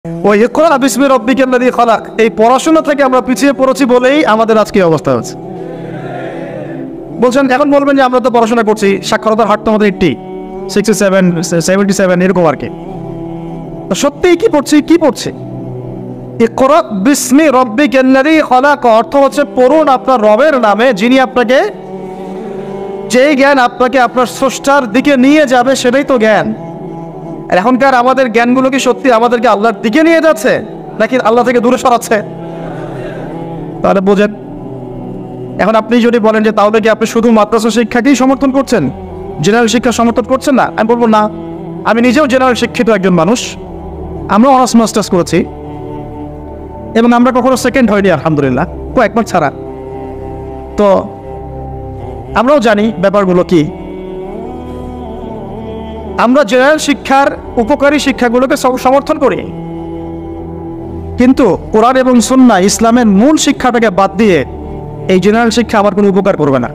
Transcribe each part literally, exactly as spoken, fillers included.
ওই ইকরা বিসমি রাব্বিকাল্লাযী খালাক, এই পড়াশোনা থেকে আমরা পিছিয়ে পড়েছি বলেই আমাদের আজকে এই অবস্থা হচ্ছে। বলছেন এখন বলবেন যে আমরা তো পড়াশোনা করছি, সাক্ষরতার হার তো আমাদের eighty sixty seven seventy seven এরকম আর কি। তো সত্যিই কি পড়ছি কি পড়ছি ইকরা বিসমি রাব্বিকাল্লাযী খালাক অর্থ হচ্ছে পড়ুন আপনার রবের নামে, যিনি আপনাকে, যেই জ্ঞান আপনাকে আপনার স্রষ্টার দিকে নিয়ে যাবে সেটাই তো জ্ঞান। আর এখনকার আমাদের জ্ঞানগুলো কি সত্যি আমাদেরকে আল্লাহর দিকে নিয়ে যাচ্ছে নাকি আল্লাহ থেকে দূরে সরাচ্ছে? তাহলে বোঝেন। এখন আপনি যদি বলেন যে তাহলে কি আপনি শুধু মাদ্রাসা শিক্ষাকেই সমর্থন করছেন, জেনারেল শিক্ষা সমর্থন করছেন না? আমি বলবো না, আমি নিজেও জেনারেল শিক্ষিত একজন মানুষ, আমরা অনার্স মাস্টার্স করেছি এবং আমরা কখনো সেকেন্ড হয়নি আলহামদুলিল্লাহ, কয়েকবার ছাড়া। তো আমরাও জানি ব্যাপারগুলো কি। আমরা জেনারেল শিক্ষার উপকারী শিক্ষাগুলোকে সমর্থন করি, কিন্তু কোরআন এবং সুন্নাহ ইসলামের মূল শিক্ষাটাকে বাদ দিয়ে এই জেনারেল শিক্ষা আমার কোনো উপকার করবে না।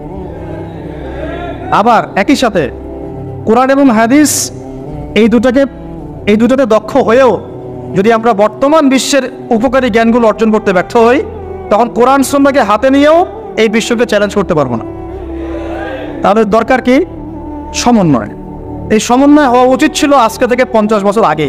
আবার একই সাথে কোরআন এবং হাদিস এই দুটাকে এই দুটাতে দক্ষ হয়েও যদি আমরা বর্তমান বিশ্বের উপকারী জ্ঞানগুলো অর্জন করতে ব্যর্থ হই, তখন কোরআন সুন্নাহকে হাতে নিয়েও এই বিশ্বকে চ্যালেঞ্জ করতে পারবো না। তাহলে দরকার কি? সমন্বয়। এই সমন্বয় হওয়া উচিত ছিল আজকে থেকে পঞ্চাশ বছর আগে।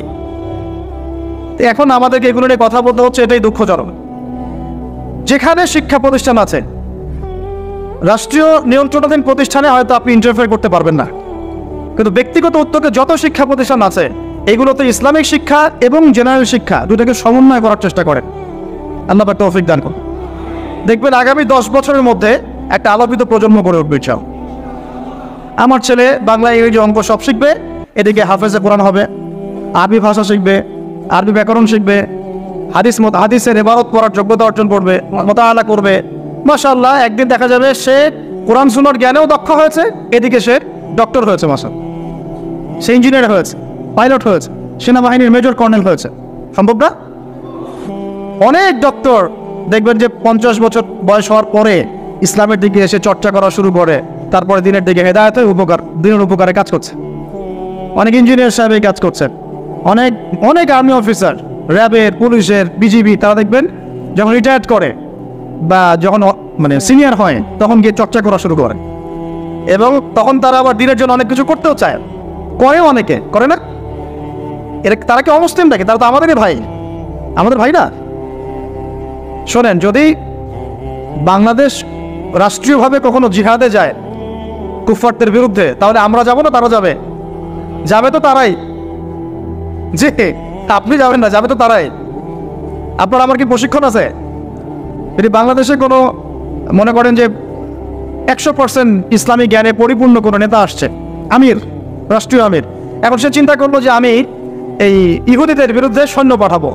এখন আমাদেরকে এগুলো নিয়ে কথা বলতে হচ্ছে, এটাই দুঃখজনক। যেখানে শিক্ষা প্রতিষ্ঠান আছে, রাষ্ট্রীয় নিয়ন্ত্রণাধীন প্রতিষ্ঠানে হয়তো আপনি ইন্টারফেয়ার করতে পারবেন না, কিন্তু ব্যক্তিগত উদ্যোগে যত শিক্ষা প্রতিষ্ঠান আছে এইগুলোতে ইসলামিক শিক্ষা এবং জেনারেল শিক্ষা দুটাকে সমন্বয় করার চেষ্টা করেন। আল্লাহ পাক তৌফিক দান করুন। দেখবেন আগামী দশ বছরের মধ্যে একটা আলোকিত প্রজন্ম গড়ে উঠবে ইনশাআল্লাহ। আমার ছেলে বাংলা, ইংরেজি, অঙ্ক সব শিখবে, এদিকে হাফেজে কোরআন হবে, আরবি ভাষা শিখবে, আরবি ব্যাকরণ শিখবে, হাদিস মত হাদিসের ইবারত পড়ার যোগ্যতা অর্জন করবে, মোতাআলা করবে। মাশাআল্লাহ, একদিন দেখা যাবে সে কোরআন সুন্নাহর জ্ঞানেও দক্ষ হয়েছে, এদিকে সে ডক্টর হয়েছে, মাশাআল্লাহ সে ইঞ্জিনিয়ার হয়েছে, পাইলট হয়েছে, সেনাবাহিনীর মেজর কর্নেল হয়েছে। সম্ভব না? অনেক ডক্টর দেখবেন যে পঞ্চাশ বছর বয়স হওয়ার পরে ইসলামের দিকে এসে চর্চা করা শুরু করে, তারপরে দিনের দিকে হেদায়েত হয়ে উপকার দিনের উপকারে কাজ করছে। অনেক ইঞ্জিনিয়ার সাহেব এই কাজ করছেন, অনেক অনেক আর্মি অফিসার, র্যাবের, পুলিশের, বিজিবি, তারা দেখবেন যখন রিটায়ার্ড করে বা যখন মানে সিনিয়র হয় তখন গিয়ে চর্চা করা শুরু করে, এবং তখন তারা আবার দিনের জন্য অনেক কিছু করতেও চায়, করে, অনেকে করে না। এর তারা কি অমুসলিম দেখে? তারা তো আমাদেরই ভাই, আমাদের ভাই না। শোনেন, যদি বাংলাদেশ রাষ্ট্রীয়ভাবে কখনো জিহাদে যায় কুফফারদের বিরুদ্ধে, তাহলে আমরা যাব না তারা যাবে? যাবে তো তারাই। যে আপনি যাবেন না, যাবে তো তারাই। আপনার আমার কি প্রশিক্ষণ আছে? যদি বাংলাদেশে কোনো মনে করেন যে একশো পার্সেন্ট ইসলামী জ্ঞানে পরিপূর্ণ কোনো নেতা আসছে, আমির, রাষ্ট্রীয় আমির, এখন সে চিন্তা করলো যে আমি এই ইহুদিদের বিরুদ্ধে সৈন্য পাঠাবো,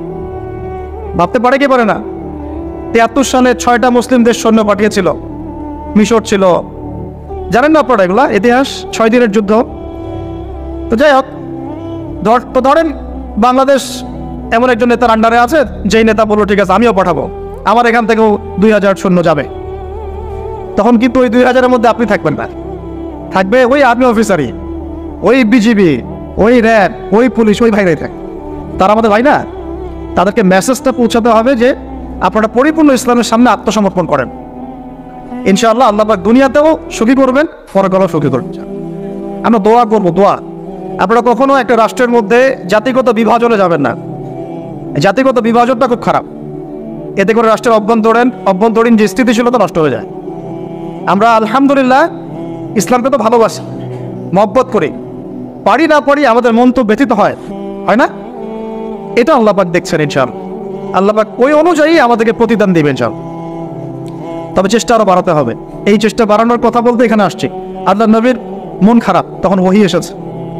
ভাবতে পারে কি পারে না? তিয়াত্তর সালে ছয়টা মুসলিম দেশ সৈন্য পাঠিয়েছিল, মিশর ছিল, জানেন না আপনারা এগুলা ইতিহাস, ছয় দিনের যুদ্ধ। তো যাই হোক, তো ধরেন বাংলাদেশ এমন একজন নেতার আন্ডারে আছে, যেই নেতা বললো ঠিক আছে আমিও পাঠাবো, আমার এখান থেকেও দুই হাজার সৈন্য যাবে। তখন কিন্তু ওই দুই হাজারের মধ্যে আপনি থাকবেন না, থাকবে ওই আর্মি অফিসারই, ওই বিজিবি, ওই র্যাব, ওই পুলিশ, ওই ভাইরাই থাকে। তারা আমাদের ভাই না? তাদেরকে মেসেজটা পৌঁছাতে হবে যে আপনারা পরিপূর্ণ ইসলামের সামনে আত্মসমর্পণ করেন। ইনশাআল্লাহ আল্লাহ পাক দুনিয়াতেও সুখী করবেন, পরকালেও সুখী করবেন। আমরা দোয়া করবো, দোয়া। আপনারা কখনো একটা রাষ্ট্রের মধ্যে জাতিগত বিভাজনে যাবেন না। জাতিগত বিভাজনটা খুব খারাপ, এতে করে রাষ্ট্রের অভ্যন্তরীণ অভ্যন্তরীণ যে স্থিতিশীলতা নষ্ট হয়ে যায়। আমরা আলহামদুলিল্লাহ ইসলামকে তো ভালোবাসি, মহব্বত করি, পারি না পারি আমাদের মন তো ব্যথিত হয়, হয় না? এটা আল্লাহ পাক দেখছেন ইনশাআল্লাহ। আল্লাহ পাক ওই অনুযায়ী আমাদেরকে প্রতিদান দিবেন ইনশাআল্লাহ। তবে চেষ্টা আরো বাড়াতে হবে। এই চেষ্টা বাড়ানোর কথা বলতে এখানে আসছে, আল্লাহ নবীর মন খারাপ, তখন ওহী এসেছে।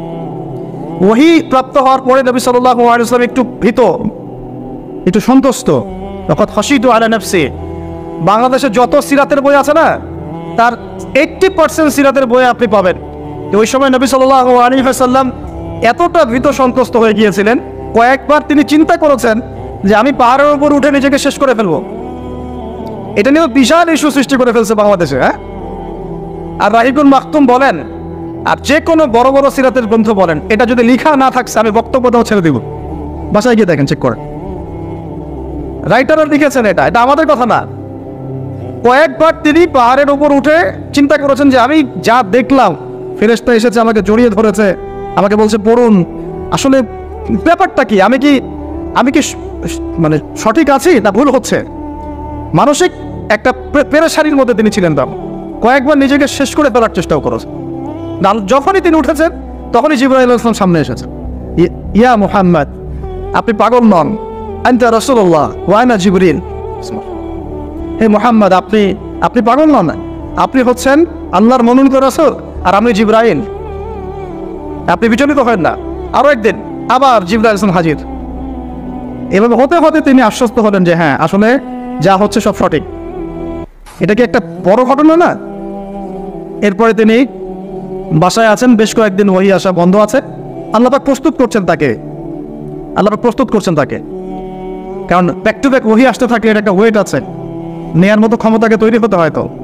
ওহী প্রাপ্ত হওয়ার পরে নবী সাল্লাল্লাহু আলাইহি ওয়াসাল্লাম একটু ভীত, একটু সন্তুষ্ট। তখন খাশিতু আলা নাফসি। বাংলাদেশে যত সিরাতের বই আছে না, তার এইট্টি পার্সেন্ট সিরাতের বই আপনি পাবেন। ওই সময় নবী সাল্লাল্লাহু আলাইহি ওয়াসাল্লাম এতটা ভীত সন্তুষ্ট হয়ে গিয়েছিলেন, কয়েকবার তিনি চিন্তা করেছেন যে আমি পাহাড়ের উপর উঠে নিজেকে শেষ করে ফেলবো। এটা নিয়ে বিশাল ইস্যু সৃষ্টি করে ফেলছে বাংলাদেশে। হ্যাঁ, আর রাহিকুল মাকতুম বলেন, আর যে কোনো বড় বড় সিরাতের গ্রন্থ বলেন, এটা যদি লিখা না থাকছে আমি বক্তব্য দাও ছেড়ে দিব। বাসায় গিয়ে দেখেন, চেক করেন। রাইটাররা লিখেছেন, এটা এটা আমাদের কথা না। কয়েকবার তিনি পাহাড়ের উপর উঠে চিন্তা করেছেন যে আমি যা দেখলাম, ফেরেশতা এসেছে আমাকে জড়িয়ে ধরেছে, আমাকে বলছে পড়ুন, আসলে ব্যাপারটা কি, আমি কি আমি কি মানে সঠিক আছি না ভুল হচ্ছে। মানসিক একটা পেরেশানির মধ্যে তিনি ছিলেন। তখন কয়েকবার নিজেকে শেষ করে ফেলার চেষ্টাও করেছেন। যখনই তিনি উঠেছেন তখনই জিবরাইল আলাইহিস সালাম সামনে এসেছেন। ইয়া মুহাম্মদ, আপনি পাগল নন, আনতা রাসূলুল্লাহ ওয়া আনা জিবরিল। হে মুহাম্মদ, আপনি আপনি পাগল নন, আপনি হচ্ছেন আল্লাহর মনোনীত রাসূল আর আমি জিবরাইল, আপনি বিচলিত হবেন না। আরো একদিন আবার জিবরাইল আলাইহিস সালাম হাজির। এভাবে হতে হতে তিনি আশ্বস্ত হলেন যে হ্যাঁ, আসলে যা হচ্ছে সব সঠিক। এটা কি একটা বড় ঘটনা না? এরপরে তিনি বাসায় আছেন, বেশ কয়েকদিন ওহী আসা বন্ধ আছে। আল্লাহ পাক প্রস্তুত করছেন তাকে, আল্লাহ পাক প্রস্তুত করছেন তাকে, কারণ ব্যাক টু ব্যাক ওহী আসতে থাকে, এটা একটা ওয়েট আছে, নেয়ার মতো ক্ষমতাকে তৈরি হতে হয়। তো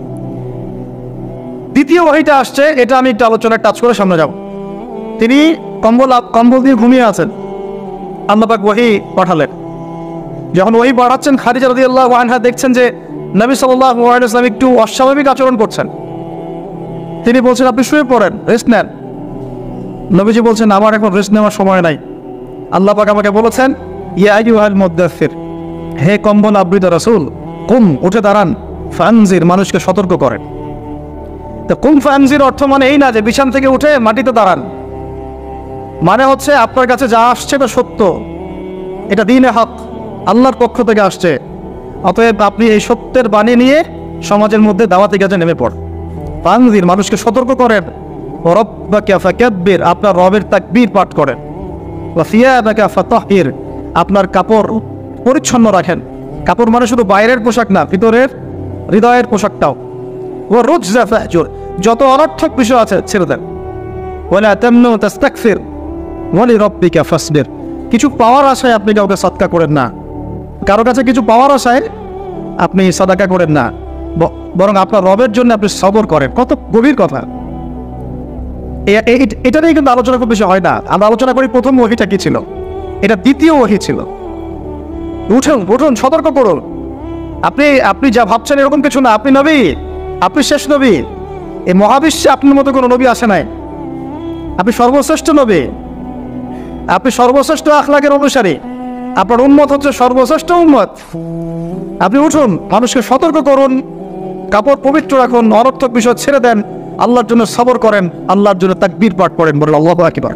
দ্বিতীয় ওহীটা আসছে, এটা আমি একটু আলোচনায় টাচ করে সামনে যাব। তিনি কম্বল কম্বল দিয়ে ঘুমিয়ে আছেন, আল্লাহ পাক ওহী পাঠালেন। যখন ওহী পাঠাচ্ছেন, খাদিজা রাদিয়াল্লাহু আনহা দেখছেন যে নবী সাল্লাল্লাহু আলাইহি ওয়াসাল্লাম একটু অস্বাভাবিক আচরণ করছেন। তিনি বলছেন আপনি শুয়ে পড়েন, রেস্ট নেন। নবীজি বলছেন আমার এখন রেস্ট নেওয়ার সময় নাই। আল্লাহ পাক আমাকে বলেছেন ইয়া আইয়ুহাল মুদ্দাসসির, হে কম্বল আবৃত রাসূল, কুম, উঠে দাঁড়ান, ফানজির, মানুষকে সতর্ক করেন। তো কুম ফানজির অর্থ মানে এই না যে বিছানা থেকে উঠে মাটিতে দাঁড়ান, মানে হচ্ছে আপনার কাছে যা আসছে এটা সত্য, এটা দ্বীনে হক, আল্লাহর পক্ষ থেকে আসছে, অতএব আপনি এই সত্যের বাণী নিয়ে সমাজের মধ্যে দাওয়াতি কাজে নেমে পড়। ফানজির, মানুষকে সতর্ক করেন। রব্বাকা ফাকাব্বির, আপনার রবের তাকবীর পাঠ করেন। ওয়া সিয়াবাকা ফাতাহহির, আপনার কাপড় পরিচ্ছন্ন রাখেন। কাপড় মানে শুধু বাইরের পোশাক না, ভিতরের হৃদয়ের পোশাকটাও। ওয়া রুজজা ফাহজুর, যত অনর্থক বিষয় আছে ছেড়ে দেন। ওয়ালা তামনু তাস্তাকসির ওয়া লিরাব্বিকা ফাসবির, কিছু পাওয়ার আশায় আপনি কাউকে সদকা করেন না, কারো কাছে কিছু পাওয়ার আশায় আপনি সাদাকা করেন না, বরং আপনার রবের জন্য আপনি সবর করেন। কত গভীর কথা! এটা নিয়ে কিন্তু আলোচনা খুব বেশি হয় না। আমরা আলোচনা করি প্রথম ওহীটা কি ছিল, এটা দ্বিতীয় ওহী ছিল। উঠুন উঠুন, সতর্ক করুন, আপনি আপনি যা ভাবছেন এরকম কিছু না, আপনি নবী, আপনি শেষ নবী। এই মহাবিশ্বে আপনার মতো কোনো নবী আসে নাই, আপনি সর্বশ্রেষ্ঠ নবী, আপনি সর্বশ্রেষ্ঠ আখলাকের অনুসারী, আপনার উম্মত হচ্ছে সর্বশ্রেষ্ঠ উম্মত। আপনি উঠুন, মানুষকে সতর্ক করুন, কাপড় পবিত্র রাখুন, অনর্থক বিষয় ছেড়ে দেন, আল্লাহর জন্য সবর করেন, আল্লাহর জন্য তাকবীর পাঠ করেন, বলেন আল্লাহু আকবার।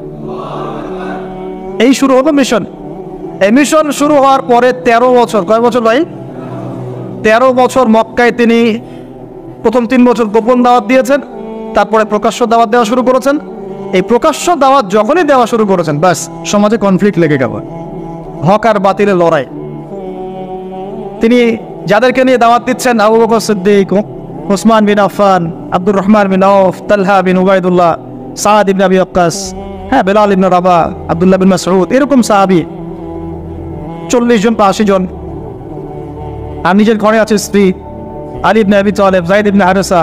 এই শুরু হলো মিশন। এই মিশন শুরু হওয়ার পরে তেরো বছর, কয় বছর ভাই? তেরো বছর মক্কায় তিনি প্রথম তিন বছর গোপন দাওয়াত দিয়েছেন, তারপরে প্রকাশ্য দাওয়াত দেওয়া শুরু করেছেন। এই প্রকাশ্য দাওয়াত যখনই দেওয়া শুরু করেছেন, ব্যাস সমাজে কনফ্লিক্ট লেগে গেল, হক আর বাতিলের লড়াই। তিনি যাদেরকে নিয়ে দাওয়াত দিচ্ছেন, Abu Bakr Siddiq, Osman bin Affan, Abdur Rahman bin Auf, Talha bin Ubaidullah, Saad ibn Abi Waqqas, হ্যাঁ বেলাল ইবনে রাবাহ, আব্দুল্লাহ বিন মাসউদ, এরকম সাহাবী চল্লিশ জন বা আশি জন। আর নিজের ঘরে আছে স্ত্রী আলী ইবনে আবি তালেব, যায়েদ ইবনে হারেসা,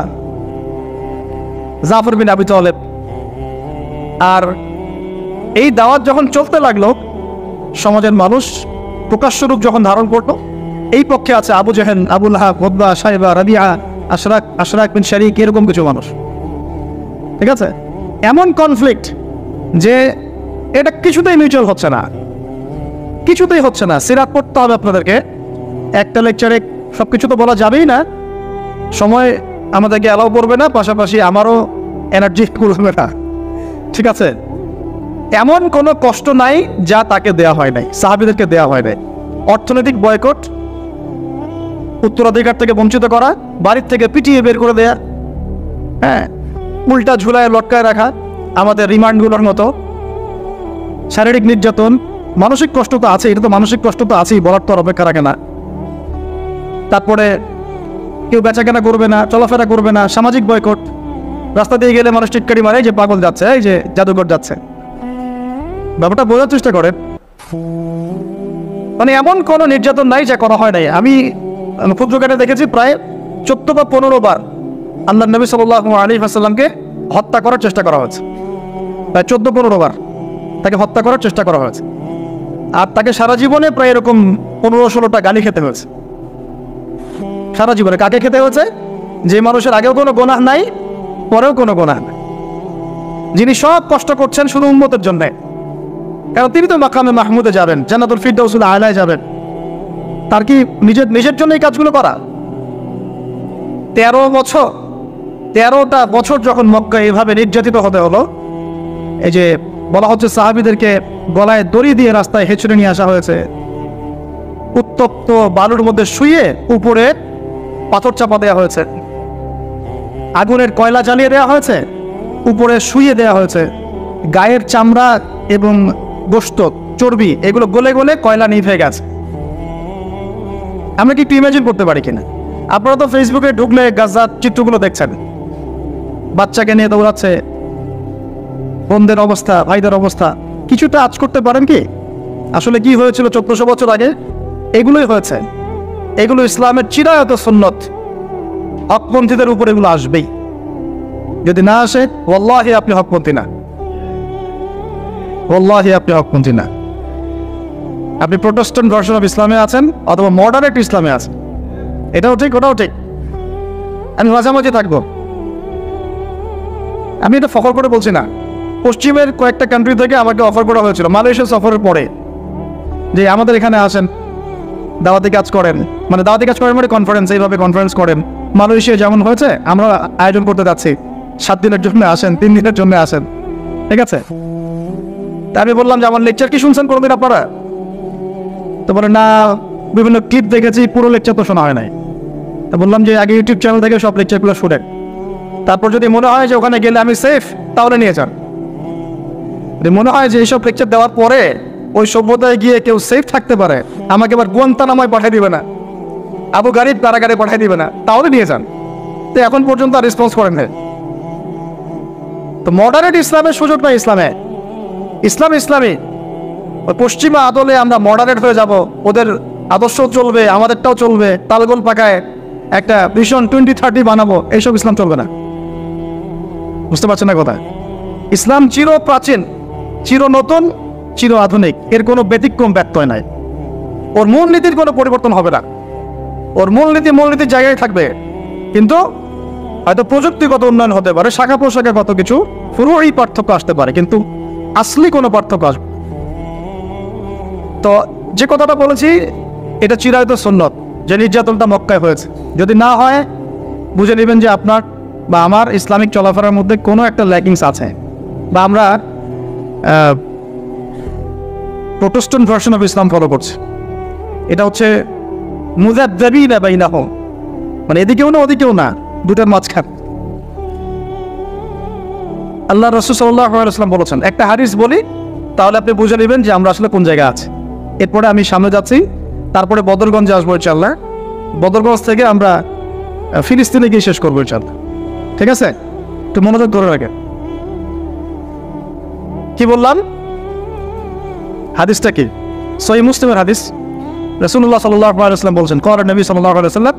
জাফর বিন আবি তালেব। আর এই দাওয়াত যখন চলতে লাগলো, সমাজের মানুষ প্রকাশ্য রূপ যখন ধারণ করলো, এই পক্ষে আছে Abu Jahl, Abu Lahab, Utba, Shaiba, Rabia, Ashraq Ashraq bin Shariq, এরকম কিছু মানুষ। ঠিক আছে, এমন কনফ্লিক্ট যে এটা কিছুতেই মিউচুয়াল হচ্ছে না, কিছুতেই হচ্ছে না। সিরাত পড়তে হবে আপনাদেরকে, একটা লেকচারে সব কিছু তো বলা যাবেই না, সময় আমাদেরকে অ্যালাউ করবে না, পাশাপাশি আমারও এনার্জি করবে না। ঠিক আছে, এমন কোনো কষ্ট নাই যা তাকে দেয়া হয় নাই, সাহাবীদেরকে দেয়া হয় নাই। অর্থনৈতিক বয়কট, উত্তরাধিকার থেকে বঞ্চিত করা, বাড়ির থেকে পিটিয়ে বের করে দেয়া, হ্যাঁ, উল্টা ঝুলায় লটকায় রাখা, আমাদের রিমান্ডগুলোর মতো, শারীরিক নির্যাতন, মানসিক কষ্ট তো আছে, এটা তো মানসিক কষ্ট তো আছেই, বলার তো আর অপেক্ষা রাখে না। তারপরে কেউ বেচাকেনা করবে না, চলাফেরা করবে না, সামাজিক বয়কট, রাস্তা দিয়ে গেলে মানুষ টিটকারি মারে, যে পাগল যাচ্ছে, এই যে জাদুঘর যাচ্ছে। ব্যাপারটা বোঝার চেষ্টা করেন, মানে এমন কোনো নির্যাতন নাই যা করা হয় নাই। আমি ক্ষুদ্রজ্ঞানে দেখেছি প্রায় চোদ্দ বা পনেরো বার আল্লাহ নবী সাল্লাল্লাহু আলাইহি ওয়াসাল্লামকে হত্যা করার চেষ্টা করা হয়েছে, প্রায় চোদ্দ পনেরো বার তাকে হত্যা করার চেষ্টা করা হয়েছে। আর তাকে সারা জীবনে প্রায় এরকম পনেরো ষোলোটা গালি খেতে হয়েছে। সারা জীবনে কাকে খেতে হয়েছে? যে মানুষের আগেও কোনো গোনাহ নাই, পরেও কোনো গোনাহ নাই, যিনি সব কষ্ট করছেন শুধু উম্মতের জন্য। কারণ তিনি তো মাকামে মাহমুদে যাবেন, জান্নাতুল ফিরদাউসুল আলায় যাবেন। তার কি নিজের নিজের জন্য এই কাজগুলো করা? তেরো বছর তেরোটা বছর যখন মক্কা এইভাবে নির্যাতিত হতে হলো, এই যে বলা হচ্ছে সাহাবীদেরকে গলায় দড়ি দিয়ে রাস্তায় হেঁচড়ে নিয়ে আসা হয়েছে, উত্তপ্ত বালুর মধ্যে শুয়ে উপরে পাথর চাপা দেওয়া হয়েছে, আগুনের কয়লা জ্বালিয়ে দেওয়া হয়েছে, উপরে শুয়ে দেওয়া হয়েছে, গায়ের চামড়া এবং গোশত চর্বি এগুলো গলে গলে কয়লা নিভে গেছে। আমরা কি একটু ইমাজিন করতে পারি কিনা? আপনারা তো ফেসবুকে ঢুকলে গাজার চিত্রগুলো দেখছেন, বাচ্চাকে নিয়ে দৌড়াচ্ছে, বোনদের অবস্থা, ভাইদের অবস্থা। কিছুটা আজ করতে পারেন কি আসলে কি হয়েছিল চোদ্দশো বছর আগে? এগুলোই হয়েছে। এগুলো ইসলামের চিরায়ত সুন্নত। হকপন্থীদের উপর এগুলো আসবেই। যদি না আসে, ওয়াল্লাহি আপনি হকপন্থী না, ওয়াল্লাহি আপনি হকপন্থী না। আপনি প্রোটেস্ট্যান্ট ভার্সন অফ ইসলামে আছেন অথবা মডারেট ইসলামে আছেন, এটাও ঠিক ওটাও ঠিক। আমি মাঝামাঝি থাকবো। আমি এটা ফখর করে বলছি না। পশ্চিমের কয়েকটা কান্ট্রি থেকে আমাকে অফার করা হয়েছিল মালয়েশিয়া সফরের পরে, যে আমাদের এখানে আসেন, দাওয়াতি কাজ করেন, মানে দাওয়াতি কাজ করেন মানে কনফারেন্স, এইভাবে কনফারেন্স করেন। মালয়েশিয়া যেমন হয়েছে আমরা আয়োজন করতে যাচ্ছি, সাত দিনের জন্য আসেন, তিন দিনের জন্য আসেন, ঠিক আছে? তা আমি বললাম যে আমার লেকচার কি শুনছেন কোনোদিন আপনারা? তো বলে না, বিভিন্ন ক্লিপ দেখেছি, পুরো লেকচার তো শোনা হয় নাই। তা বললাম যে আগে ইউটিউব চ্যানেল থেকে সব লেকচারগুলো শুনেন, তারপর যদি মনে হয় যে ওখানে গেলে আমি সেফ, তাহলে নিয়ে যান। যদি মনে হয় যে এইসব লেকচার দেওয়ার পরে ওই সভ্যতায় গিয়ে কেউ সেফ থাকতে পারে, আমাকে আবার গুয়ান্তানামায় পাঠিয়ে দিবে না, আবু গারিব কারাগারে পাঠিয়ে দিবে না, তাহলে নিয়ে যান। তো এখন পর্যন্ত আর রেসপন্স করেন না। তো মডারেট ইসলামের সুযোগ নাই ইসলামে। ইসলাম ইসলামী। ওই পশ্চিমা আদলে আমরা মডারেট হয়ে যাব, ওদের আদর্শ চলবে, আমাদেরটাও চলবে, তালগোল পাকায় একটা ভিশন টোয়েন্টি থার্টি বানাবো, এইসব ইসলাম চলবে না। বুঝতে পারছেন না কথা? ইসলাম চির প্রাচীন, চির নতুন, চির আধুনিক, এর কোনো ব্যতিক্রম ব্যত্যয় নাই। ওর মূলনীতির কোনো পরিবর্তন হবে না। ওর মূলনীতি মূলনীতির জায়গায় থাকবে, কিন্তু হয়তো প্রযুক্তিগত উন্নয়ন হতে পারে, শাখা প্রশাখা কত কিছু পুরোই পার্থক্য আসতে পারে, কিন্তু আসলি কোনো পার্থক্য আসবে। তো যে কথাটা বলেছি এটা চিরায়ত সুন্নত, যে নির্যাতনটা মক্কায় হয়েছে। যদি না হয় বুঝে নেবেন যে আপনার বা আমার ইসলামিক চলাফেরার মধ্যে কোনো একটা ল্যাকিংস আছে, বা আমরা Protestant version of Islam follow করছি। এটা হচ্ছে মুযাবযাবিনা বাইনাহুম, মানে এদিকেও না ওদিকেও না, দুটার মাঝখান। আল্লাহ রাসূল সাল্লাল্লাহু আলাইহি ওয়াসাল্লাম বলেছেন, একটা হাদিস বলি তাহলে আপনি বুঝে নেবেন যে আমরা আসলে কোন জায়গায় আছি। এরপরে আমি সামনে যাচ্ছি, তারপরে বদরগঞ্জে আসবো ইনশাআল্লাহ। বদরগঞ্জ থেকে আমরা ফিলিস্তিনে গিয়ে শেষ করবো ইনশাআল্লাহ, ঠিক আছে? একটু মনোযোগ ধরে রাখেন। কি বললাম? হাদিসটা কি? সহিহ মুসলিমের হাদিস। রাসূলুল্লাহ সাল্লাল্লাহু আলাইহি ওয়াসাল্লাম বলেছেন, ক্বালা নবী সাল্লাল্লাহু আলাইহি ওয়াসাল্লাম,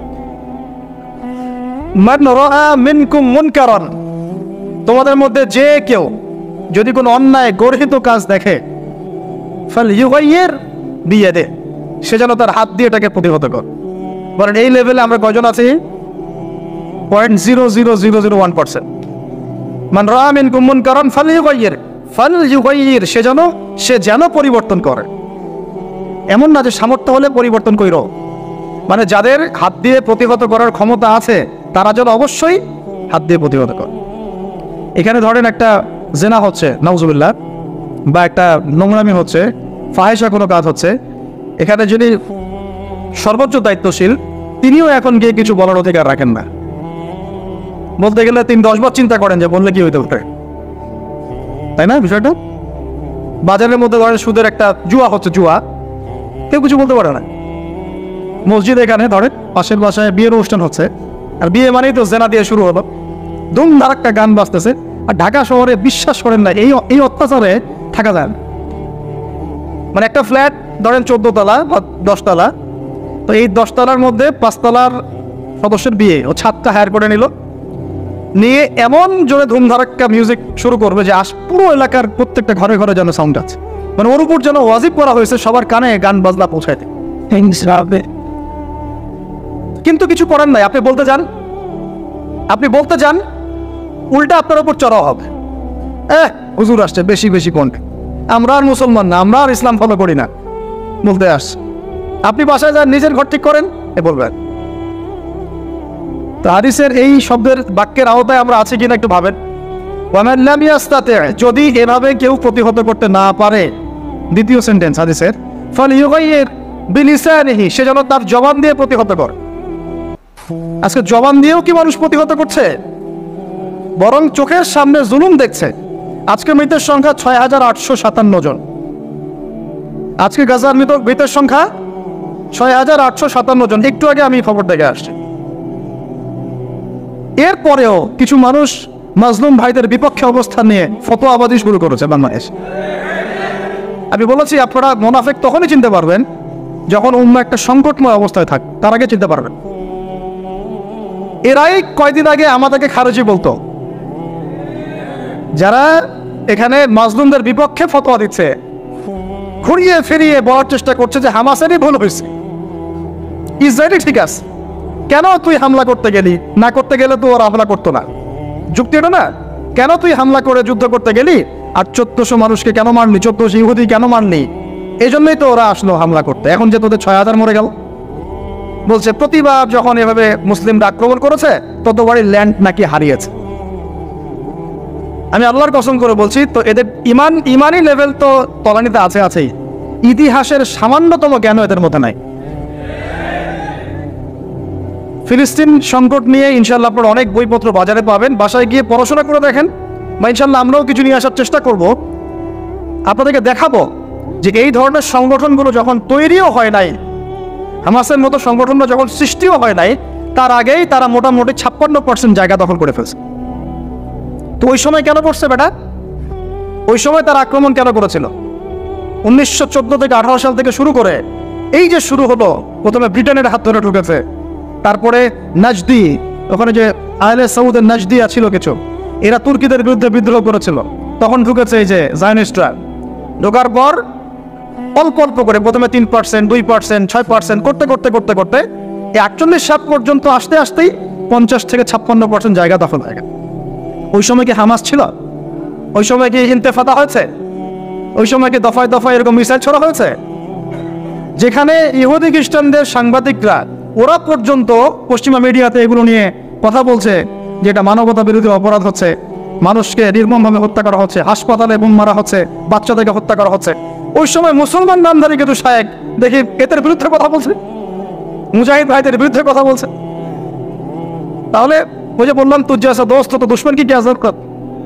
মান রাআ মিনকুম মুনকারান, তোমাদের মধ্যে যে কেউ যদি কোনো অন্যায় গর্হিত কাজ দেখে, ফালইউগাইয়ির বিয়াদিহি, সে যেন তার হাত দিয়ে এটাকে প্রতিহত করে। বলেন এই লেভেলে আমরা কয়জন আছি? Point zero zero zero zero one percent. মান রাআ মিনকুম মুনকারান ফালইউগাইয়ির, ফালইউগাইয়ির, সে যেন সে যেন পরিবর্তন করে। এমন না যে সামর্থ্য হলে পরিবর্তন কইরো, মানে যাদের হাত দিয়ে প্রতিহত করার ক্ষমতা আছে তারা যেন অবশ্যই হাত দিয়ে প্রতিহত করে। এখানে ধরেন একটা জেনা হচ্ছে, নাউজুবিল্লাহ, বা একটা নোংরামি হচ্ছে, ফাহিশা কোনো কাজ হচ্ছে, এখানে যিনি সর্বোচ্চ দায়িত্বশীল তিনিও এখন গিয়ে কিছু বলার অধিকার রাখেন না। বলতে গেলে তিনি দশবার চিন্তা করেন যে বললে কি হইতে পারে, তাই না? বিষয়টা বাজারের মধ্যে ধরেন সুদের একটা জুয়া হচ্ছে, জুয়া, কেউ কিছু বলতে পারে না। মসজিদ এখানে ধরেন পাশের বাসায় বিয়ের অনুষ্ঠান হচ্ছে, আর বিয়ে মানেই তো জেনা দিয়ে শুরু হলো, ধুমধার একটা গান বাজতেছে, আর ঢাকা শহরে বিশ্বাস করেন না এই এই অত্যাচারে থাকা যায় না। মানে একটা ফ্ল্যাট ধরেন চোদ্দ তলা বা দশতলা, তো এই দশতলার মধ্যে পাঁচতলার সদস্যের বিয়ে, ও ছাদটা হায়ার করে নিল, নিয়ে এমন জোরে ধুমধারাক্কা মিউজিক শুরু করবে যে আস পুরো এলাকার প্রত্যেকটা ঘরে ঘরে যেন সাউন্ড আছে। মানে ওর উপর যেন ওয়াজিব করা হয়েছে সবার কানে গান বাজনা পৌঁছাইতে। কিন্তু কিছু করার নাই, আপনি বলতে যান আপনি বলতে যান উল্টা আপনার উপর চড়াও হবে। এহ হুজুর আসছে বেশি বেশি কোনটা, আমরা আর মুসলমান না, আমরা আর ইসলাম ফলো করি না বলতে আস। আপনি বাসায় যান, নিজের ঘর ঠিক করেন, এ বলবেন। তো হাদিসের এই শব্দের বাক্যের আওতায় আমরা আছি কিনা একটু ভাবেন। ওয়ামান লাম ইয়াস্তাতি, যদি এভাবে কেউ প্রতিহত করতে না পারে, দ্বিতীয় সেন্টেন্স হাদিসের, ফালইয়ুগাইয়ির বিলিসানিহি, সে যেন তার জবান দিয়ে প্রতিহত করে। আজকে জবান দিয়েও কি মানুষ প্রতিহত করছে? বরং চোখের সামনে জুলুম দেখছে। আজকে মৃতের সংখ্যা ছয় হাজার আটশো সাতান্ন জন। আজকে গাজার মৃত মৃতের সংখ্যা ছয় হাজার আটশো সাতান্ন জন। একটু আগে আমি খবর দেখে আসছি। এরপরেও কিছু মানুষ মাজলুম ভাইদের বিপক্ষে অবস্থান নিয়ে ফতোয়াবাজি শুরু করেছে বাংলাদেশ। আমি বলেছি আপনারা মুনাফিক তখনই চিনতে পারবেন যখন উম্মাহ একটা সংকটময় অবস্থায় থাক, তার আগে চিনতে পারবেন। এরাই কয়দিন আগে আমাদেরকে খারেজি বলতো, যারা এখানে মাজলুমদের বিপক্ষে ফতোয়া দিচ্ছে, ঘুরিয়ে ফিরিয়ে বলার চেষ্টা করছে যে হামাসেরই ভুল হয়েছে, ইসরায়েলই ঠিক আছে, কেন তুই হামলা করতে গেলি? না করতে গেলে তো ওরা হামলা করতো না। যুক্তি এটা না? কেন তুই হামলা করে যুদ্ধ করতে গেলি আর চোদ্দশো মানুষকে কেন মারলি, চোদ্দশো ইহুদি কেন মারলি? এই জন্যই তো ওরা আসলো হামলা করতে। এখন যে তোদের ছয় হাজার মরে গেল, বলছে প্রতিবার যখন এভাবে মুসলিমরা আক্রমণ করেছে ততবারই ল্যান্ড নাকি হারিয়েছে। আমি আল্লাহর কসম করে বলছি, তো এদের ইমান ইমানি লেভেল তো তলানিতে আছে আছেই, ইতিহাসের সামান্যতম জ্ঞান এদের মধ্যে নাই। ফিলিস্তিন সংকট নিয়ে ইনশাল্লাহ আপনারা অনেক বইপত্র বাজারে পাবেন, বাসায় গিয়ে পড়াশোনা করে দেখেন, বা ইনশাল্লাহ আমরাও কিছু নিয়ে আসার চেষ্টা করব। আপনাদেরকে দেখাবো যে এই ধরনের সংগঠনগুলো যখন তৈরিও হয় নাই, হামাসের মতো সংগঠনটা যখন সৃষ্টিও হয় নাই, তার আগেই তারা মোটামুটি ছাপ্পান্ন পার্সেন্ট জায়গা দখল করে ফেলছে। তো ওই সময় কেন করছে বেটা? ওই সময় তার আক্রমণ কেন করেছিল? উনিশশো চোদ্দ থেকে আঠারো সাল থেকে শুরু করে এই যে শুরু হলো, প্রথমে ব্রিটেনের হাত ধরে ঢুকেছে, তারপরে নাজদি, ওখানে যে আহলে সৌদের নাজদিয়া ছিল কিছু, এরা তুর্কিদের বিরুদ্ধে বিদ্রোহ করেছিল, তখন ঢুকেছে এই যে জায়নিস্টরা। ঢোকার পর অল্প অল্প করে প্রথমে তিন পার্সেন্ট দুই পার্সেন্ট ছয় পার্সেন্ট করতে করতে করতে করতে এই আটচল্লিশ সাত পর্যন্ত আসতে আসতেই পঞ্চাশ থেকে ছাপ্পান্ন পার্সেন্ট জায়গা দখল হয়ে গেল। ওই সময় কি হামাস ছিল? ওই সময় কি ইন্তেফাদা হয়েছে? ওই সময় কি দফায় দফায় এরকম মিসাইল ছড়া হয়েছে? যেখানে ইহুদি খ্রিস্টানদের সাংবাদিকরা ওরা পর্যন্ত পশ্চিমা মিডিয়াতে এগুলো নিয়ে কথা বলছে যে এটা মানবতা বিরোধী অপরাধ হচ্ছে, মানুষকে নির্মমভাবে হত্যা করা হচ্ছে, হাসপাতালে বোম মারা হচ্ছে, বাচ্চাদেরকে হত্যা করা হচ্ছে, ওই সময় মুসলমান নামধারী কিন্তু শায়েক দেখি এদের বিরুদ্ধে কথা বলছে, মুজাহিদ ভাইদের বিরুদ্ধে কথা বলছে। তাহলে ওই যে বললাম তুই আসা দোস্ত তো দুশ্মন কি আজাদ কর।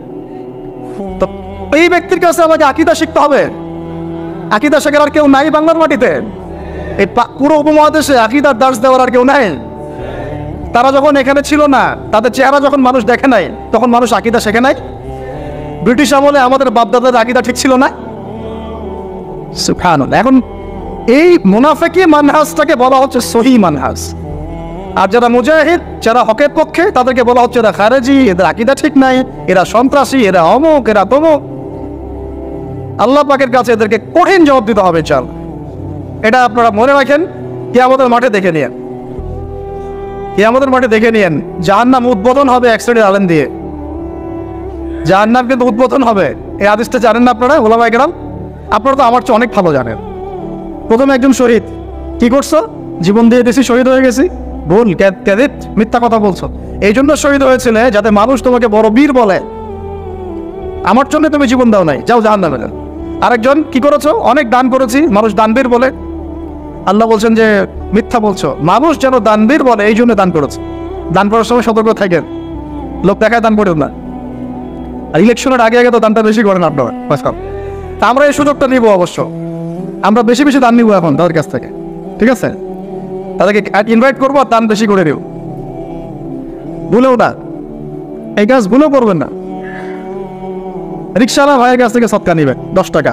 তো এই ব্যক্তির কাছে আমাকে আকীদা শিখতে হবে। আকীদা শেখার আর কেউ নাই বাংলার মাটিতে, এই পুরো উপমহাদেশে আকীদার দার্স দেওয়ার আর কেউ নাই। তারা যখন এখানে ছিল না, তাদের চেহারা যখন মানুষ দেখে নাই, তখন মানুষ আকীদা শেখে নাই। ব্রিটিশ আমলে আমাদের বাপদাদাদের আকীদা ঠিক ছিল না। সুবহানাল্লাহ। এখন এই মুনাফিকি মানহাজটাকে বলা হচ্ছে সহি মানহাজ, আর যারা মুজাহিদ, যারা হকের পক্ষে, তাদেরকে বলা হচ্ছে এরা খারেজি, এদের আকীদা ঠিক নাই, এরা সন্ত্রাসী, এরা অমুক, এরা তমুক। আল্লাহ পাকের কাছে এদেরকে কঠিন জবাব দিতে হবে। চাল এটা আপনারা মনে রাখেন, কিয়ামতের মাঠে দেখে নিয়েন, কিয়ামতের মাঠে দেখে নিয়েন জাহান্নাম উদ্বোধন হবে এক শ্রেণীর আলেম দিয়ে। জাহান্নাম কিন্তু উদ্বোধন হবে। এই হাদিসটা জানেন না আপনারা ওলামায়ে কেরাম? আপনারা তো আমার চেয়ে অনেক ভালো জানেন। প্রথমে একজন শহীদ, কি করছো? জীবন দিয়ে দিয়েছি, শহীদ হয়ে গেছি। ভুল, ক্যাদিব, মিথ্যা কথা বলছো। এই জন্য শহীদ হয়েছিলে যাতে মানুষ তোমাকে বড় বীর বলে। আমার জন্য তুমি জীবন দাও নাই, যাও জাহান্নামে যাও। আরেকজন, কি করেছো? অনেক দান করেছি, মানুষ দানবীর বলে। আল্লাহ বলছেন যে মিথ্যা বলছো, মানুষ যেন দানবীর বলে এই জন্য দান করেছে। দান করার সময় সতর্ক থাকেন, লোক দেখায় দান করেন না। আর ইলেকশনের আগে আগে তো দানটা বেশি করেন আপনারা। তা আমরা এই সুযোগটা নিব, অবশ্য আমরা বেশি বেশি দান নিব এখন তাদের কাছ থেকে, ঠিক আছে? তাদেরকে ইনভাইট করবো আর দান বেশি করে দেব। ভুলেও না, এই কাজ ভুলেও করবেন না। রিক্সাওয়ালা ভাইয়ের কাছ থেকে সৎকা নিবেন দশ টাকা।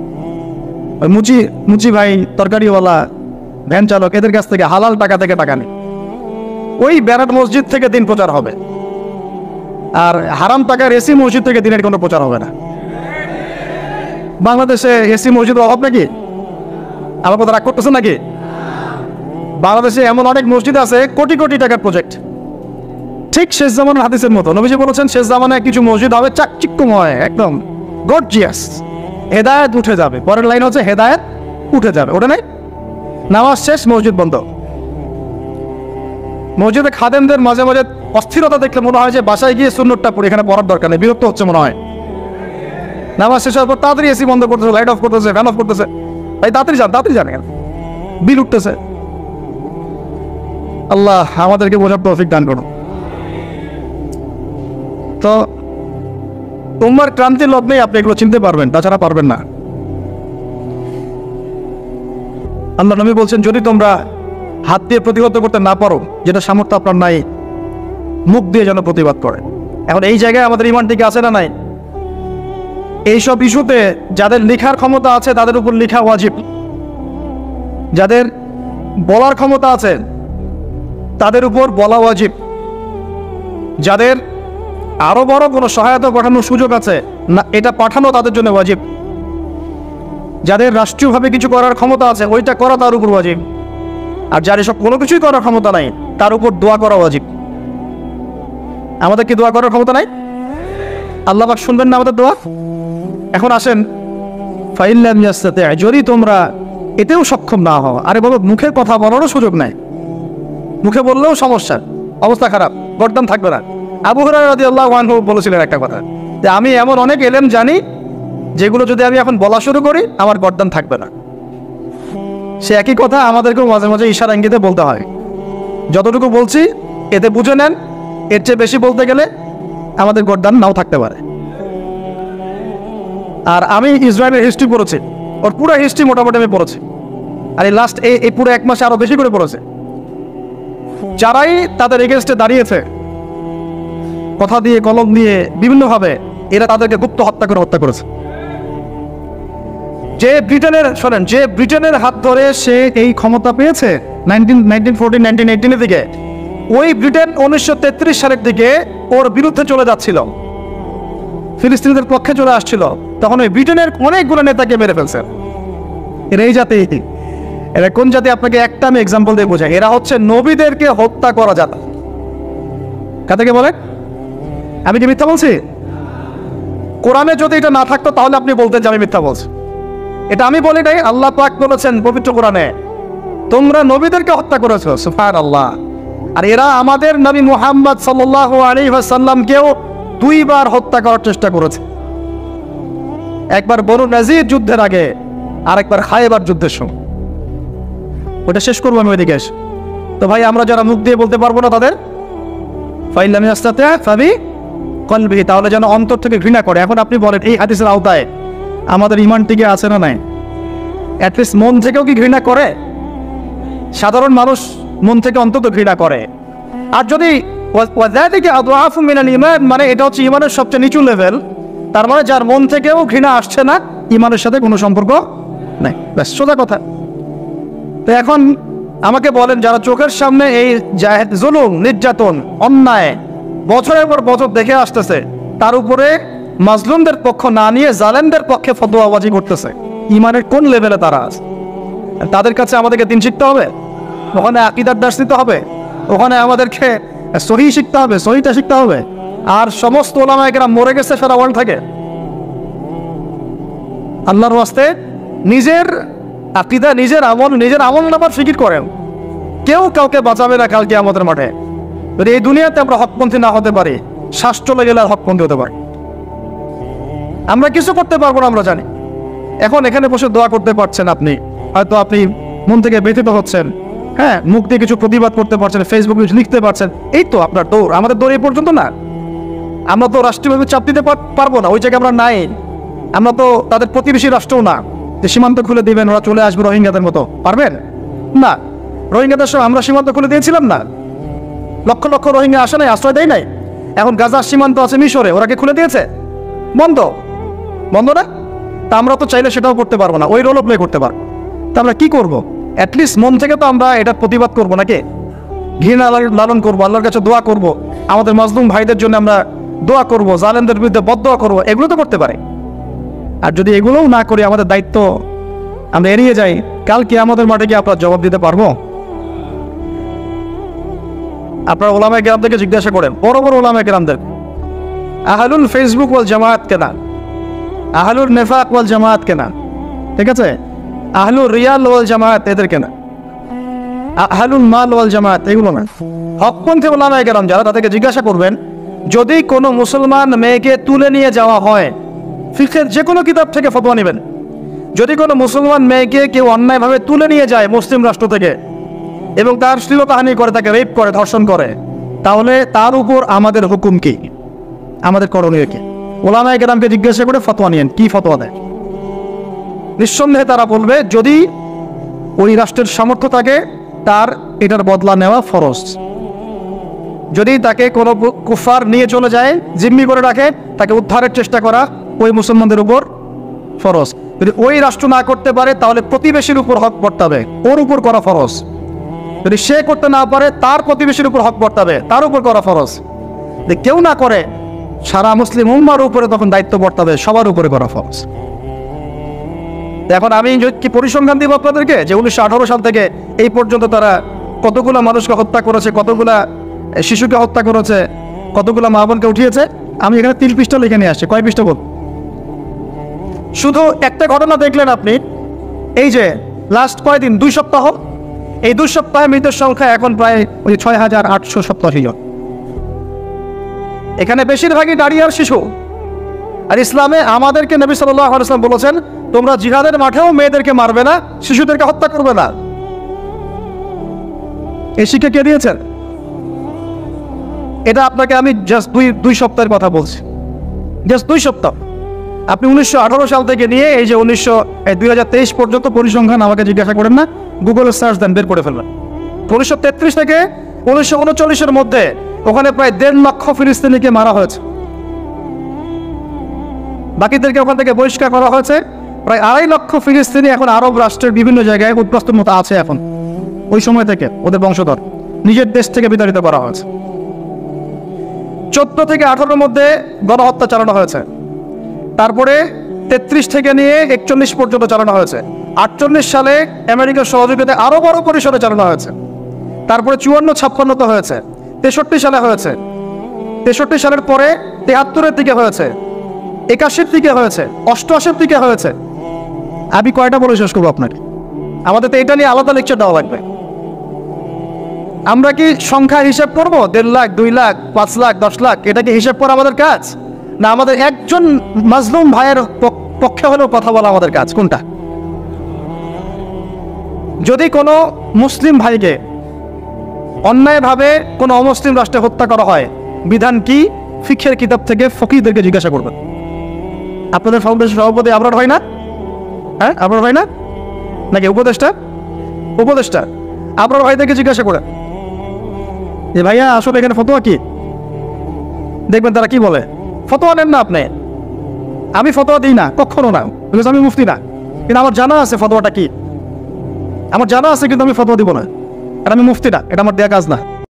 ওই মুচি মুচি ভাই, তরকারিওয়ালা, ভ্যান চালক, এদের কাছ থেকে হালাল টাকা থেকে টাকা নেই। ওই ব্যারাট মসজিদ থেকে দিন প্রচার হবে, আর হারাম টাকার এসি মসজিদ থেকে দিনের কোনো প্রচার হবে না। বাংলাদেশে এসি মসজিদের অভাব নাকি? আমার কথা রাগ করতেছে নাকি? বাংলাদেশে এমন অনেক মসজিদ আছে কোটি কোটি টাকার প্রজেক্ট, ঠিক শেষ জামানার হাদিসের মতো। নবীজি বলেছেন শেষ জামানায় কিছু মসজিদ হবে চাকচিক্যময়, একদম গর্জিয়াস, হেদায়েত উঠে যাবে। পরের লাইন হচ্ছে হেদায়েত উঠে যাবে, ওটা নাই? নামাজ শেষ, মসজিদ বন্ধ। মসজিদে খাদেমদের মাঝে মাঝে অস্থিরতা দেখলে মনে হয় যে বাসায় গিয়ে সুন্নতটা পড়ে, এখানে পড়ার দরকার নেই, বিরক্ত হচ্ছে মনে হয়। নামাজ শেষ হওয়ার পর তাড়াতাড়ি এসি বন্ধ করতেছে, লাইট অফ করতেছে, ফ্যান অফ করতেছে। ভাই তাড়াতাড়ি যান, তাড়াতাড়ি যান, বিল উঠতেছে। আল্লাহ আমাদেরকে বোঝার তৌফিক দান করুন। তো তোমার ক্রান্তির লগ্নেই আপনি এগুলো চিনতে পারবেন, তাছাড়া পারবেন না। আল্লাহ নবী বলছেন, যদি তোমরা হাত দিয়ে প্রতিহত করতে না পারো, যেটা সামর্থ্য আপনার নাই, মুখ দিয়ে যেন প্রতিবাদ করে। এখন এই জায়গায় আমাদের ইমান টিকে আছে না নাই? এইসব ইস্যুতে যাদের লেখার ক্ষমতা আছে তাদের উপর লেখা ওয়াজিব, যাদের বলার ক্ষমতা আছে তাদের উপর বলা ওয়াজিব, যাদের আরো বড় কোনো সহায়তা পাঠানোর সুযোগ আছে না এটা পাঠানো তাদের জন্য ওয়াজিব, যাদের রাষ্ট্রীয়ভাবে কিছু করার ক্ষমতা আছে ওইটা করা তার উপর ওয়াজিব, আর যার এসব কোনো কিছুই করার ক্ষমতা নাই তার উপর দোয়া করা ওয়াজিব। আমাদের কি দোয়া করার ক্ষমতা নাই? আল্লাহ পাক শুনবেন না আমাদের দোয়া? এখন আসেন, ফাইল্লাম ইয়াস্তাতি, যদি তোমরা এতেও সক্ষম না হও, আরে বাবা মুখে কথা বলারও সুযোগ নাই, মুখে বললেও সমস্যা, অবস্থা খারাপ, গর্দান থাকবে না। আবু হুরায়রা রাদিয়াল্লাহু আনহু বলেছিলেন একটা কথা, যে আমি এমন অনেক এলেম জানি যেগুলো যদি আমি এখন বলা শুরু করি আমার গর্দান থাকবে না। সে একই কথা আমাদেরকেও মাঝে মাঝে ইশারা ইঙ্গিতে বলতে হয়। যতটুকু বলছি এতে বুঝে নেন, এর চেয়ে বেশি বলতে গেলে আমাদের গর্দান নাও থাকতে পারে। আর আমি ইসরায়েলের হিস্ট্রি পড়েছি, ওর পুরো হিস্ট্রি মোটামুটি আমি পড়েছি, আর এই লাস্ট এই পুরো এক মাসে আরো বেশি করে পড়েছে। যারাই তাদের এগেনস্টে দাঁড়িয়েছে কথা দিয়ে, কলম দিয়ে, বিভিন্নভাবে, এরা তাদেরকে গুপ্ত হত্যা করে হত্যা করেছে। যে ব্রিটেনের শোনেন যে ব্রিটেনের হাত ধরে সে এই ক্ষমতা পেয়েছে নাইনটিন নাইনটিন ফোরটিন নাইনটিন এইটিনের দিকে, ওই ব্রিটেন উনিশশো তেত্রিশ সালের দিকে ওর বিরুদ্ধে চলে যাচ্ছিল, ফিলিস্তিনিদের পক্ষে চলে আসছিল, তখন ওই ব্রিটেনের অনেকগুলো নেতাকে মেরে ফেলছে। এরা এই জাতি, এরা কোন জাতি আপনাকে একটা আমি এক্সাম্পল দিয়ে বোঝাই, এরা হচ্ছে নবীদেরকে হত্যা করা জাতি। কাদেরকে বলে? আমি কি মিথ্যা বলছি? কোরআনে যদি এটা না থাকতো তাহলে আপনি বলতেন যে আমি মিথ্যা বলছি। এটা আমি বলি নাই, আল্লাহ পাক বলেছেন পবিত্র কোরআনে, তোমরা নবীদেরকে হত্যা করেছো, সুবহানাল্লাহ। আর এরা আমাদের নবী মুহাম্মদ সাল্লাল্লাহু আলাইহি ওয়াসাল্লামকেও দুইবার হত্যা করার চেষ্টা করেছে, একবার বনু নাজির যুদ্ধের আগে, আর একবার খায়বার যুদ্ধের সময়। ওটা শেষ করবো আমি ওইদিকে এসে। তো ভাই আমরা যারা মুখ দিয়ে বলতে পারবো না তাদের ফাইল্লাম ইয়াস্তাতি ফাবি কলবিহি, তাহলে যেন অন্তর থেকে ঘৃণা করে। এখন আপনি বলেন এই হাদিসের আওতায় আমাদের ইমান টিকে আছে না নাই? অ্যাটলিস্ট মন থেকেও কি ঘৃণা করে? সাধারণ মানুষ মন থেকে অন্তত ঘৃণা করে। আর যদি মানে এটা হচ্ছে ইমানের সবচেয়ে নিচু লেভেল, তার মানে যার মন থেকেও ঘৃণা আসছে না, ইমানের সাথে কোনো সম্পর্ক নাই, ব্যাস সোজা কথা। তো এখন আমাকে বলেন, যারা চোখের সামনে এই জুলুম, নির্যাতন, অন্যায় বছরের পর বছর দেখে আসতেছে, তার উপরে মাজলুমদের পক্ষ না নিয়ে জালেমদের পক্ষে ফতোয়াবাজি করতেছে, ইমানের কোন লেভেলে তারা আছে? তাদের কাছে আমাদেরকে দিন শিখতে হবে, ওখানে আকীদার দার্স নিতে হবে, ওখানে আমাদেরকে সহি শিখতে হবে, সহিটা শিখতে হবে। আর সমস্ত ওলামায়ে কেরাম মরে গেছে সারা ওয়ার্ল্ড থেকে। আল্লাহর ওয়াস্তে নিজের আকীদা, নিজের আমল, নিজের আমল নামার ফিকির করেন। কেউ কাউকে বাঁচাবে না কালকে আমাদের মাঠে। যদি এই দুনিয়াতে আমরা হকপন্থী না হতে পারি, শ্বাস চলে গেলে আর হকপন্থী হতে পারি। আমরা কিছু করতে পারবো না, আমরা জানি। এখন এখানে বসে দোয়া করতে পারছেন আপনি, হয়তো আপনি মন থেকে ব্যথিত হচ্ছেন, হ্যাঁ, মুখ দিয়ে কিছু প্রতিবাদ করতে পারছেন, ফেসবুকে কিছু লিখতে পারছেন, এই তো আপনার দৌড়। আমাদের দৌড় এই পর্যন্ত না। আমরা তো রাষ্ট্রীয়ভাবে চাপ দিতে পারবো না, ওই জায়গায় আমরা নাই। আমরা তো তাদের প্রতিবেশী রাষ্ট্রও না যে সীমান্ত খুলে দিবেন ওরা চলে আসবে রোহিঙ্গাদের মতো, পারবেন না। রোহিঙ্গাদের সঙ্গে আমরা সীমান্ত খুলে দিয়েছিলাম না? লক্ষ লক্ষ রোহিঙ্গা আসে নাই, আশ্রয় দেয় নাই। এখন গাজার সীমান্ত আছে মিশরে, ওরা কি খুলে দিয়েছে? বন্ধ, বন্ধ না। তা আমরা তো চাইলে সেটাও করতে পারবো না, ওই রোলও প্লে করতে পারবো। তা আমরা কি করবো? অ্যাটলিস্ট মন থেকে তো আমরা এটার প্রতিবাদ করবো নাকি? ঘৃণা লালন করবো, আল্লাহর কাছে দোয়া করবো, আমাদের মাজলুম ভাইদের জন্য আমরা দোয়া করবো, জালেমদের বিরুদ্ধে বদদোয়া করবো, এগুলো তো করতে পারে। আর যদি এগুলোও না করি, আমাদের দায়িত্ব আমরা এড়িয়ে যাই, কালকে আমাদের মাঠে গিয়ে আপনারা জবাব দিতে পারবো? আপনারা ওলামায়ে কেরামদেরকে জিজ্ঞাসা করেন, বড় বড় ওলামায়ে কেরামদের, আহলুল ফেসবুক ওয়াল জামায়াত কেনা, আহলুল নেফাক ওয়াল জামায়াত কেনা, ঠিক আছে, আহলুল রিয়াল ওয়াল জামায়াত এদের কেনা, আহলুল মাল ওয়াল জামায়াত এগুলো না। হকপন্থী ওলামায়ে কেরাম যারা, তাদেরকে জিজ্ঞাসা করবেন, যদি কোনো মুসলমান মেয়েকে তুলে নিয়ে যাওয়া হয়, ফিকহের যে কোনো কিতাব থেকে ফতোয়া নেবেন, যদি কোনো মুসলমান মেয়েকে কেউ অন্যায়ভাবে তুলে নিয়ে যায় মুসলিম রাষ্ট্র থেকে এবং তার শ্লীলতাহানি করে, তাকে রেপ করে, ধর্ষণ করে, তাহলে তার উপর আমাদের হুকুম কি, আমাদের করণীয় কি? ওলামায়ে কেরামকে জিজ্ঞাসা করে ফতোয়া নিয়েন, কি ফতোয়া দেয়? নিঃসন্দেহে তারা বলবে, যদি ওই রাষ্ট্রের সামর্থ্য থাকে তার এটার বদলা নেওয়া ফরজ। যদি তাকে কোনো কুফার নিয়ে চলে যায়, জিম্মি করে রাখে, তাকে উদ্ধারের চেষ্টা করা ওই মুসলমানদের উপর ফরজ। যদি ওই রাষ্ট্র না করতে পারে, তাহলে প্রতিবেশীর উপর হক বর্তাবে, ওর উপর করা ফরজ। যদি সে করতে না পারে, তার প্রতিবেশীর উপর হক বর্তাবে, তার উপর করা ফরজ। যদি কেউ না করে, সারা মুসলিম উম্মার উপরে তখন দায়িত্ব বর্তাবে, সবার উপরে করা ফরজ। এখন আমি কি পরিসংখ্যান দিব আপনাদেরকে, যে উনিশশো আঠারো সাল থেকে এই পর্যন্ত তারা কতগুলা মানুষকে হত্যা করেছে, কতগুলা শিশুকে হত্যা করেছে, কতগুলা মা বোনকে উঠিয়েছে? আমি এখানে তিন পৃষ্ঠা লিখে নিয়ে আসছি। কয় পৃষ্ঠা বল? শুধু একটা ঘটনা দেখলেন আপনি, এই যে লাস্ট কয়দিন, দুই সপ্তাহ, এই দুই সপ্তাহে মৃতের সংখ্যা এখন প্রায় ওই ছয় হাজার আটশো সপ্তাশি জন। এখানে বেশিরভাগই নারী আর শিশু। আর ইসলামে আমাদেরকে নবী সাল্লাল্লাহু আলাইহি ওয়াসাল্লাম বলেছেন, তোমরা জিহাদের মাঠেও মেয়েদেরকে মারবে না, শিশুদেরকে হত্যা করবে না। এই শিক্ষা কে দিয়েছেন? এটা আপনাকে আমি জাস্ট দুই দুই সপ্তাহের কথা বলছি, জাস্ট দুই সপ্তাহ। আপনি উনিশশো আঠারো সাল থেকে নিয়ে এই যে উনিশশো দুই হাজার তেইশ পর্যন্ত পরিসংখ্যান আমাকে জিজ্ঞাসা করেন না, গুগলে সার্চ দেন, বের করে ফেলবেন। উনিশশো তেত্রিশ থেকে উনিশশো উনচল্লিশের মধ্যে ওখানে প্রায় দেড় লক্ষ ফিলিস্তিনিকে মারা হয়েছে, বাকিদেরকে ওখান থেকে বহিষ্কার করা হয়েছে। প্রায় আড়াই লক্ষ ফিলিস্তিনি এখন আরব রাষ্ট্রের বিভিন্ন জায়গায় উদ্বাস্তুর মতো আছে। এখন ওই সময় থেকে ওদের বংশধর নিজের দেশ থেকে বিতাড়িত করা হয়েছে। চোদ্দ থেকে আঠারোর মধ্যে গণহত্যা চালানো হয়েছে। তারপরে তেত্রিশ থেকে নিয়ে একচল্লিশ পর্যন্ত চালানো হয়েছে। আটচল্লিশ সালে আমেরিকার সহযোগিতায় আরো বড় পরিসরে চালানো হয়েছে। তারপরে চুয়ান্ন ছাপ্পান্নতে হয়েছে, তেষট্টি সালে হয়েছে, তেষট্টি সালের পরে তেহাত্তরের দিকে হয়েছে, একাশির দিকে হয়েছে, অষ্টআশির দিকে হয়েছে। আমি কয়টা বলে শেষ করবো আপনাকে? আমাদের তো এটা নিয়ে আলাদা লেকচার দেওয়া লাগবে। আমরা কি সংখ্যা হিসাব করবো? দেড় লাখ, দুই লাখ, পাঁচ লাখ, দশ লাখ, এটা কি হিসাব করা আমাদের কাজ? না আমাদের একজন মাজলুম ভাইয়ের পক্ষে হলেও কথা বলা আমাদের কাজ? কোনটা? যদি কোনো মুসলিম ভাইকে অন্যায়ভাবে কোনো অমুসলিম রাষ্ট্রে হত্যা করা হয়, বিধান কি? ফিকহের কিতাব থেকে ফকিহদেরকে জিজ্ঞাসা করবেন। আপনাদের ফাউন্ডেশন সভাপতি আবরার হয় না? হ্যাঁ, আবরার হয় না নাকি? উপদেষ্টা উপদেষ্টা আবরার ভাইদেরকে জিজ্ঞাসা করেন যে ভাইয়া আসলে এখানে ফতোয়া কি? দেখবেন তারা কি বলে। ফতোয়া নেন না আপনি, আমি ফতোয়া দিই না, কখনো না, বিকজ আমি মুফতি না। কিন্তু আমার জানা আছে ফতোয়াটা কি, আমার জানা আছে, কিন্তু আমি ফতোয়া দিব না, আর আমি মুফতি না, এটা আমার দেয়া কাজ না।